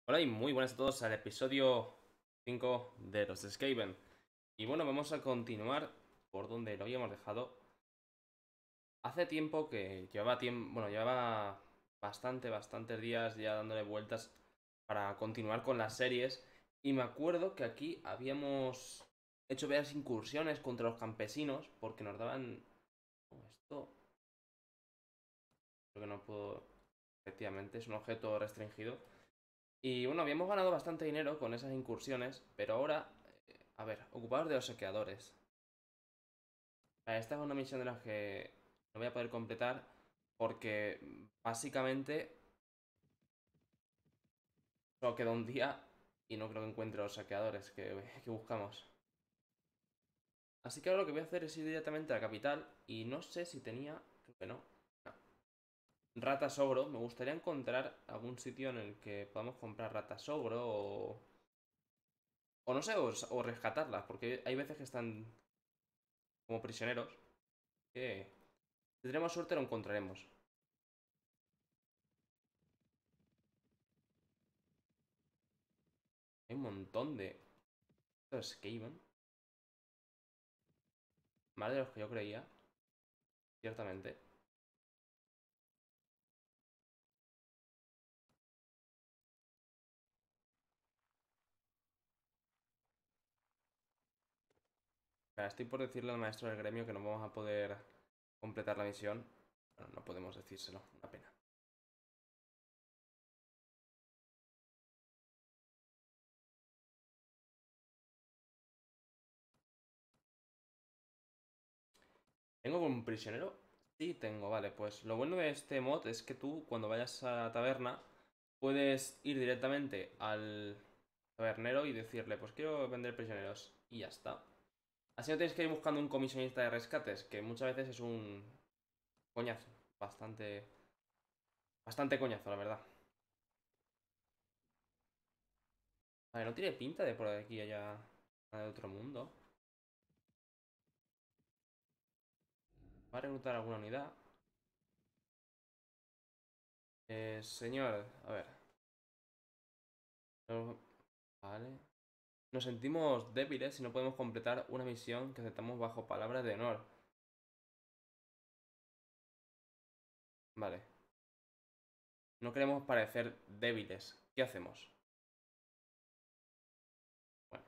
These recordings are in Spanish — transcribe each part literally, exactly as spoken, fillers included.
Hola y muy buenas a todos al episodio cinco de los Skaven. Y bueno, vamos a continuar por donde lo habíamos dejado. Hace tiempo que llevaba tiempo, bueno, llevaba bastante, bastantes días ya dándole vueltas para continuar con las series. Y me acuerdo que aquí habíamos hecho varias incursiones contra los campesinos porque nos daban... oh, esto creo que no puedo... Efectivamente, es un objeto restringido. Y bueno, habíamos ganado bastante dinero con esas incursiones, pero ahora, eh, a ver, ocupados de los saqueadores. Vale, esta es una misión de las que no voy a poder completar porque básicamente solo queda un día y no creo que encuentre los saqueadores que, que buscamos. Así que ahora lo que voy a hacer es ir directamente a la capital y no sé si tenía, creo que no. No. Ratas ogro, me gustaría encontrar algún sitio en el que podamos comprar ratas ogro o... O no sé, o, o rescatarlas, porque hay veces que están como prisioneros. Que si tendremos suerte lo encontraremos. Hay un montón de... Estos Skaven. Más de los que yo creía. Ciertamente. Espera, estoy por decirle al maestro del gremio que no vamos a poder completar la misión. Bueno, no podemos decírselo. Una pena. ¿Tengo un prisionero? Sí, tengo, vale. Pues lo bueno de este mod es que tú, cuando vayas a la taberna, puedes ir directamente al tabernero y decirle, pues quiero vender prisioneros. Y ya está. Así no tienes que ir buscando un comisionista de rescates, que muchas veces es un coñazo. Bastante... Bastante coñazo, la verdad. Vale, no tiene pinta de por aquí haya nada de otro mundo. Va a reclutar alguna unidad. Eh, señor, a ver. No- Vale. Nos sentimos débiles si no podemos completar una misión que aceptamos bajo palabras de honor. Vale. No queremos parecer débiles. ¿Qué hacemos? Bueno,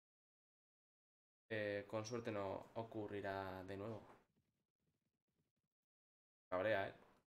eh, con suerte no ocurrirá de nuevo. Cabrea, ¿eh?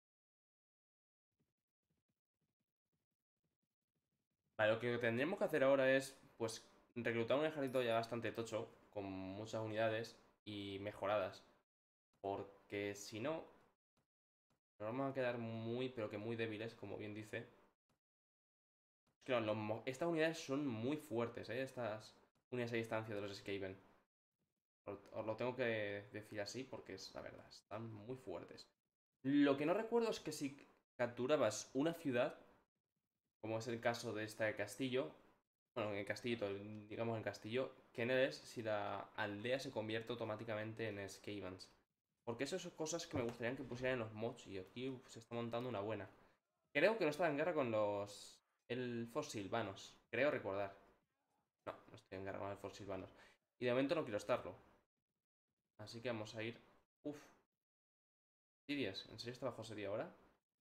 Vale, lo que tendríamos que hacer ahora es, pues, reclutar un ejército ya bastante tocho, con muchas unidades y mejoradas. Porque si no, nos vamos a quedar muy, pero que muy débiles, como bien dice. Claro, los mo- estas unidades son muy fuertes, ¿eh? Estas unidades a distancia de los Skaven. Os os lo tengo que decir así porque es la verdad, están muy fuertes. Lo que no recuerdo es que si capturabas una ciudad, como es el caso de este castillo, bueno, en el castillito, digamos en el castillo, ¿quién eres si la aldea se convierte automáticamente en Skavens? Porque esas son cosas que me gustaría que pusieran en los mods y aquí uf, se está montando una buena. Creo que no estaba en guerra con los elfos silvanos, creo recordar. No, no estoy en guerra con elfos silvanos. Y de momento no quiero estarlo. Así que vamos a ir... Uf, Sidious, ¿en serio está bajo serie ahora?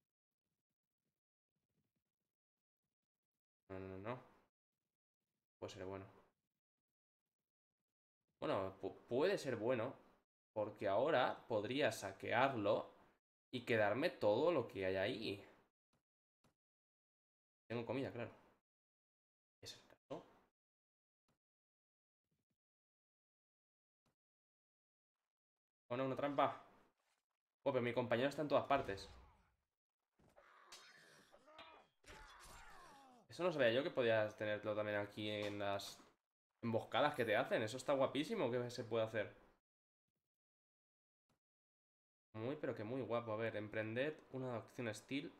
No, no, no, no. Puede ser bueno. Bueno, pu- puede ser bueno, porque ahora podría saquearlo y quedarme todo lo que hay ahí. Tengo comida, claro. ¿Es el caso? ¿O no, una trampa? Oh, pero mi compañero está en todas partes. Eso no sabía yo que podías tenerlo también aquí en las emboscadas que te hacen. Eso está guapísimo que se puede hacer. Muy, pero que muy guapo. A ver, emprended una acción steel.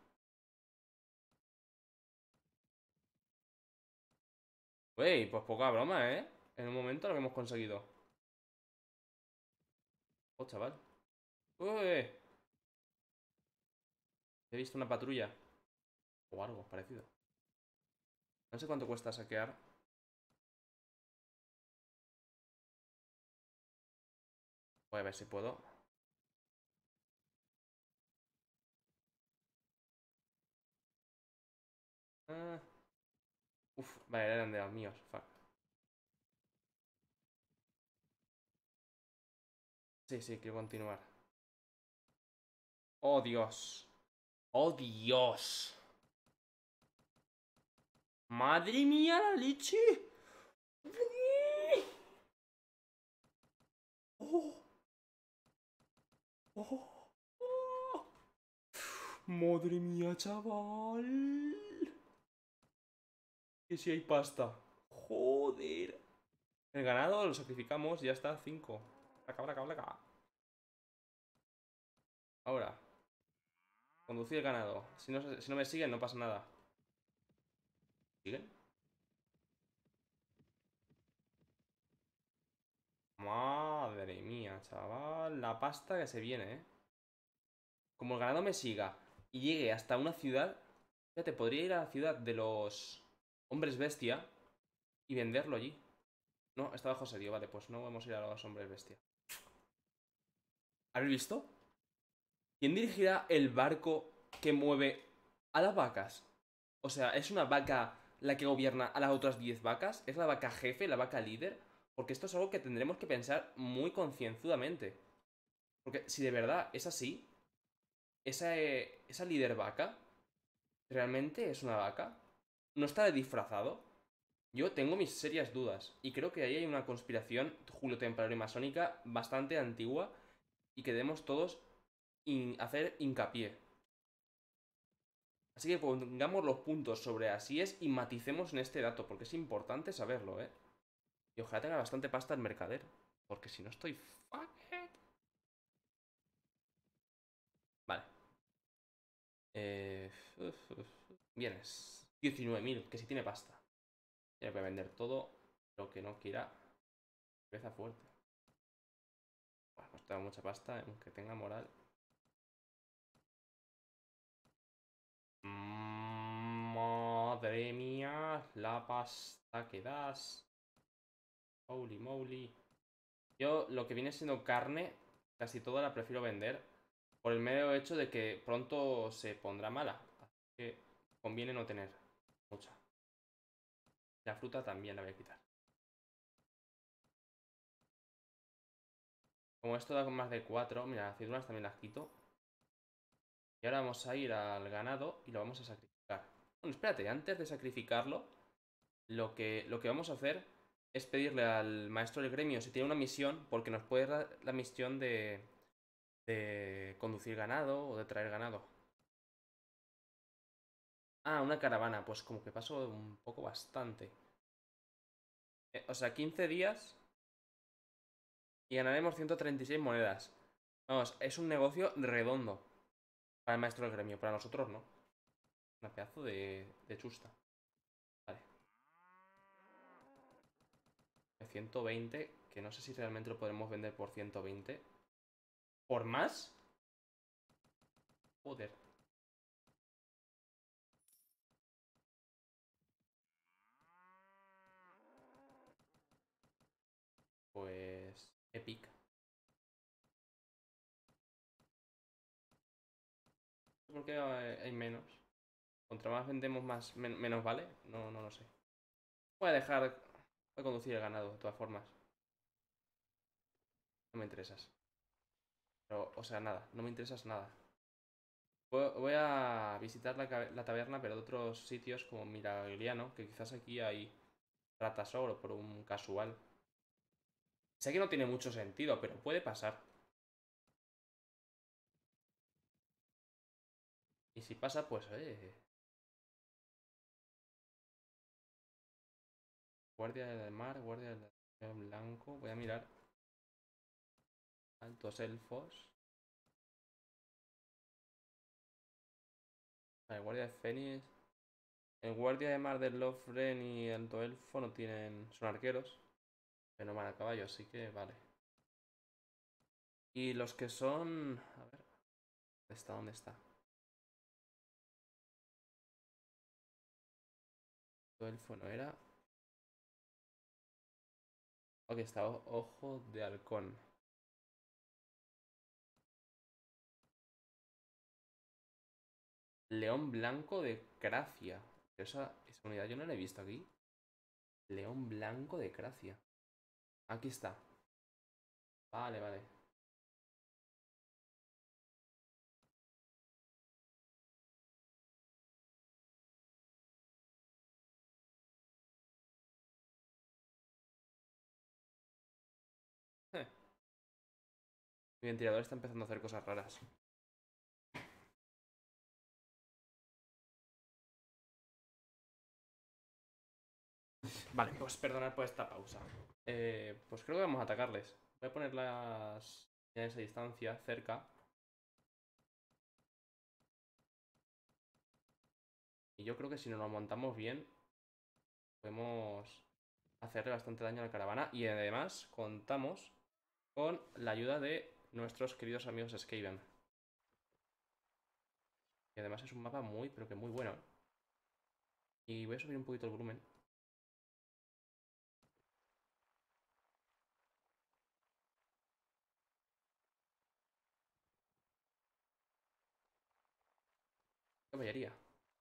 Wey, pues poca broma, ¿eh? En un momento lo que hemos conseguido. Oh, chaval. Uy, he visto una patrulla. O algo parecido. No sé cuánto cuesta saquear. Voy a ver si puedo. Ah. Uf, vale, eran de los míos. Fuck. Sí, sí, quiero continuar. Oh, Dios. Oh, Dios. Madre mía, la leche. Oh, oh, oh. Madre mía, chaval. Que si hay pasta. Joder. El ganado lo sacrificamos, ya está, cinco. Acá, acá, acá. Ahora, conducir el ganado. Si no, si no me siguen, no pasa nada. ¿Siguen? Madre mía, chaval. La pasta que se viene, ¿eh? Como el ganado me siga y llegue hasta una ciudad, fíjate, podría ir a la ciudad de los hombres bestia y venderlo allí. No, está bajo serio, vale, pues no vamos a ir a los hombres bestia. ¿Habéis visto? ¿Quién dirigirá el barco que mueve a las vacas? O sea, ¿es una vaca la que gobierna a las otras diez vacas? ¿Es la vaca jefe, la vaca líder? Porque esto es algo que tendremos que pensar muy concienzudamente. Porque si de verdad es así, esa, eh, esa líder vaca realmente es una vaca. ¿No está disfrazado? Yo tengo mis serias dudas. Y creo que ahí hay una conspiración julio-templario y masónica bastante antigua y que debemos todos in hacer hincapié. Así que pongamos los puntos sobre así es y maticemos en este dato, porque es importante saberlo, ¿eh? Y ojalá tenga bastante pasta el mercader, porque si no estoy fucked. Vale. Eh, uf, uf. Bienes. diecinueve mil, que si tiene pasta. Tiene que vender todo lo que no quiera. Empieza fuerte. Bueno, pues tengo mucha pasta, aunque tenga moral. Madre mía, la pasta que das. Holy moly. Yo lo que viene siendo carne, casi toda la prefiero vender. Por el mero hecho de que pronto se pondrá mala. Así que conviene no tener mucha. La fruta también la voy a quitar. Como esto da más de cuatro, mira, las aceitunas también las quito. Y ahora vamos a ir al ganado y lo vamos a sacrificar. Bueno, espérate, antes de sacrificarlo, lo que, lo que vamos a hacer es pedirle al maestro del gremio si tiene una misión, porque nos puede dar la misión de, de conducir ganado o de traer ganado. Ah, una caravana, pues como que paso un poco bastante. Eh, o sea, quince días y ganaremos ciento treinta y seis monedas. Vamos, es un negocio redondo para el maestro del gremio, para nosotros no. Una pedazo de, de chusta. Vale. ciento veinte, que no sé si realmente lo podremos vender por ciento veinte. ¿Por más? Joder. Pues... Epic. ¿Por qué hay menos? Contra más vendemos, más men menos vale. No, no lo sé. Voy a dejar... Voy a conducir el ganado, de todas formas. No me interesas. Pero, o sea, nada. No me interesas nada. Voy a visitar la, la taberna, pero de otros sitios como Miragliano, que quizás aquí hay ratas oro por un casual. Sé que no tiene mucho sentido, pero puede pasar. Y si pasa, pues, eh... Guardia del mar, guardia del blanco. Voy a mirar. Altos elfos. Vale, guardia de Fénix. El guardia de mar del Lofren y Alto Elfo no tienen... Son arqueros. Pero no van a caballo, así que vale. Y los que son... A ver. ¿Dónde está? ¿Dónde está? Elfo no era. Ok, está o- ojo de halcón. León blanco de Cracia. Esa, esa unidad yo no la he visto aquí. León blanco de Cracia. Aquí está. Vale, vale. Eh, Mi ventilador está empezando a hacer cosas raras. Vale, pues perdonad por esta pausa. Eh, pues creo que vamos a atacarles. Voy a poner las unidades a distancia cerca. Y yo creo que si nos lo montamos bien, podemos hacerle bastante daño a la caravana. Y además contamos con la ayuda de nuestros queridos amigos Skaven. Y además es un mapa muy, pero que muy bueno. Y voy a subir un poquito el volumen. Caballería.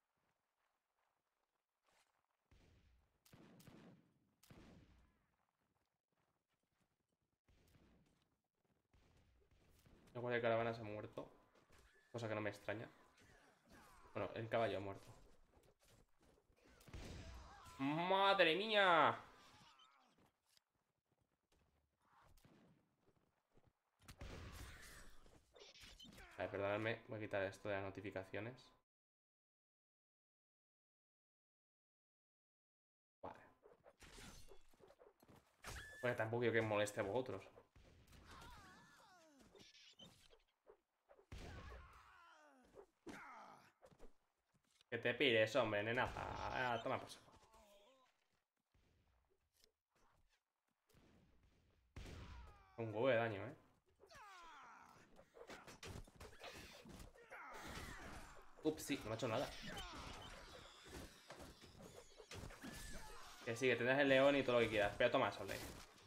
La guardia de caravana se ha muerto. Cosa que no me extraña. Bueno, el caballo ha muerto. ¡Madre mía! Vale, perdonadme. Voy a quitar esto de las notificaciones. Vale. Pues tampoco quiero que moleste a vosotros. Que te pires, hombre, nenaza. Ah, toma por saco. Un huevo de daño, eh. Ups, sí, no ha hecho nada. Que sí, que tendrás el león y todo lo que quieras. Pero toma, Soleil.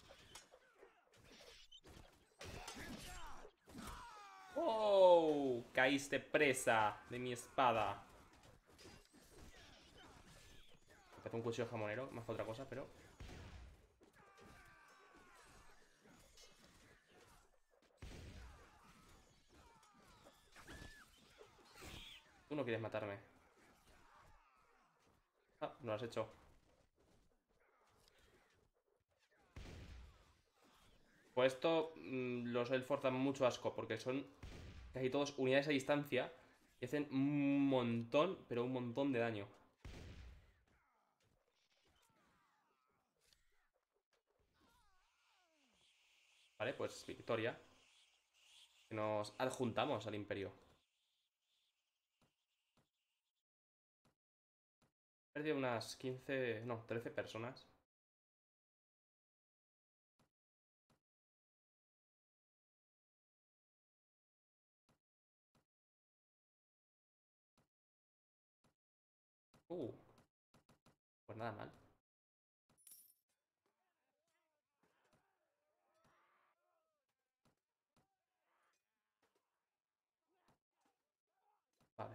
¡Oh! Caíste presa de mi espada. Me parece un cuchillo jamonero, más que otra cosa, pero... Tú no quieres matarme. Ah, no lo has hecho. Pues esto mmm, los elfos dan mucho asco, porque son casi todos unidades a distancia y hacen un montón, pero un montón de daño. Vale, pues victoria. Nos adjuntamos al imperio. He perdido unas quince, no, trece personas. Uh, pues nada mal. Vale.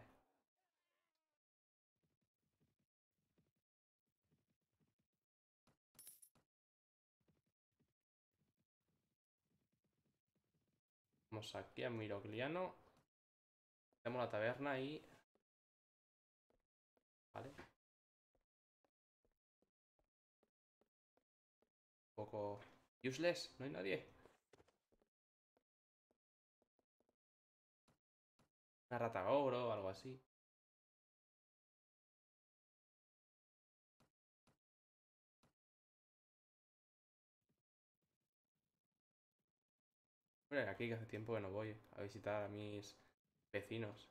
Vamos aquí a Mirogliano. Tenemos la taberna y... Vale. Un poco... Useless, no hay nadie. Una rata oro o algo así. Bueno, aquí que hace tiempo que no voy a visitar a mis vecinos.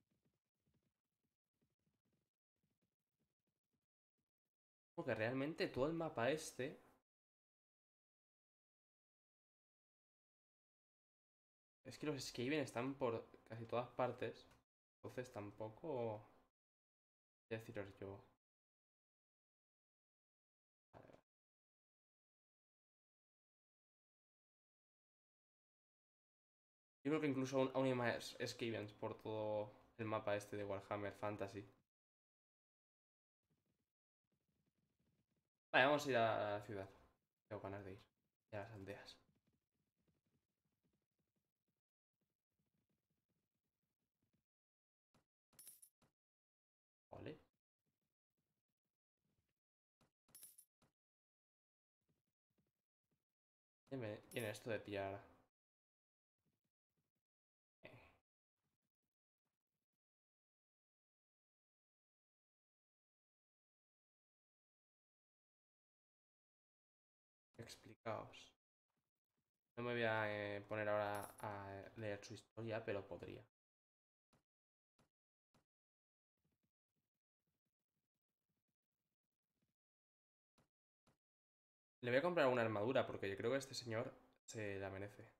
Porque realmente todo el mapa este... Es que los Skaven están por casi todas partes. Entonces tampoco... ¿Qué deciros yo? Yo creo que incluso aún, aún hay más Skavens por todo el mapa este de Warhammer Fantasy. Vale, vamos a ir a la ciudad. Tengo ganas de ir. Y a las aldeas. Vale. Tiene tiene esto de pillar. eh, Explicaos. No me voy a eh, poner ahora a leer su historia, pero podría. Le voy a comprar una armadura porque yo creo que este señor se la merece.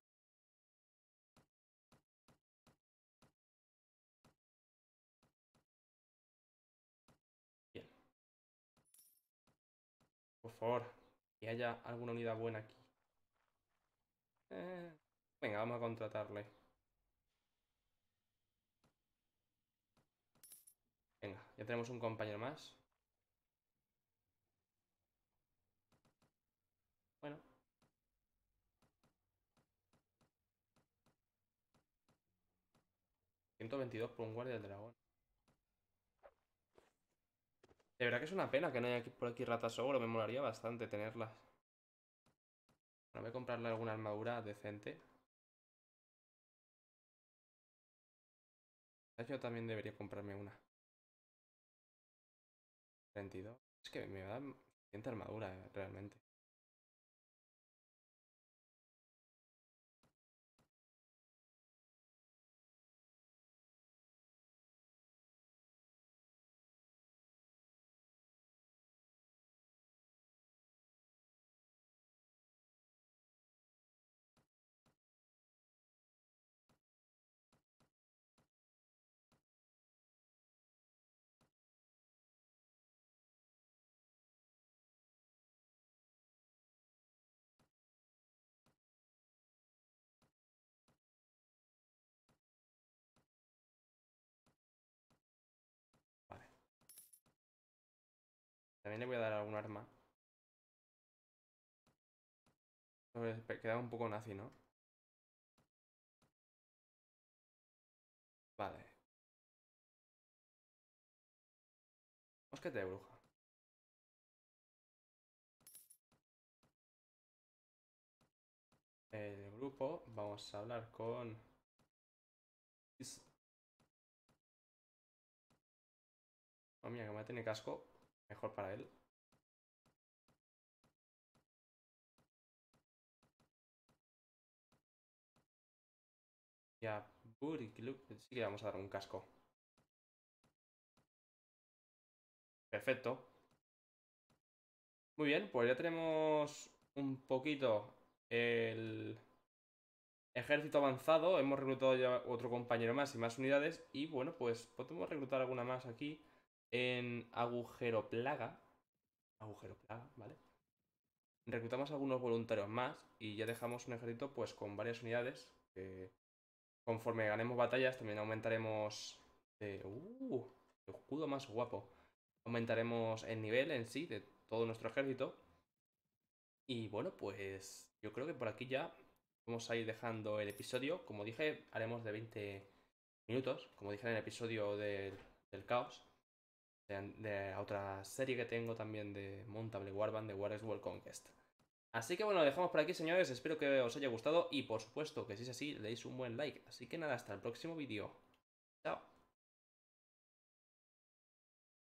Bien. Por favor, que haya alguna unidad buena aquí. Eh, Venga, vamos a contratarle. Venga, ya tenemos un compañero más. Bueno, ciento veintidós por un guardia del dragón. De verdad que es una pena que no haya aquí, por aquí ratas ogro. Me molaría bastante tenerlas. Bueno, voy a comprarle alguna armadura decente. Yo también debería comprarme una. treinta y dos. Es que me da suficiente armadura, eh, realmente. Vale. También le voy a dar algún arma. Queda un poco nazi, ¿no? Vale. Mosquete de bruja. El grupo, vamos a hablar con... Oh, mira, como ya tiene casco, mejor para él. Ya, Burikiluk, sí que le vamos a dar un casco. Perfecto. Muy bien, pues ya tenemos un poquito el ejército avanzado. Hemos reclutado ya otro compañero más y más unidades. Y bueno, pues podemos reclutar alguna más aquí en Agujero Plaga. Agujero Plaga, ¿vale? Reclutamos algunos voluntarios más y ya dejamos un ejército pues con varias unidades. Que conforme ganemos batallas también aumentaremos... De... ¡Uh! El escudo más guapo. Aumentaremos el nivel en sí de todo nuestro ejército. Y bueno, pues yo creo que por aquí ya vamos a ir dejando el episodio. Como dije, haremos de veinte minutos, como dije en el episodio del, del caos. De, de otra serie que tengo también de Montable Warband, de War is World Conquest. Así que bueno, lo dejamos por aquí, señores. Espero que os haya gustado y por supuesto que si es así, le deis un buen like. Así que nada, hasta el próximo vídeo. Chao.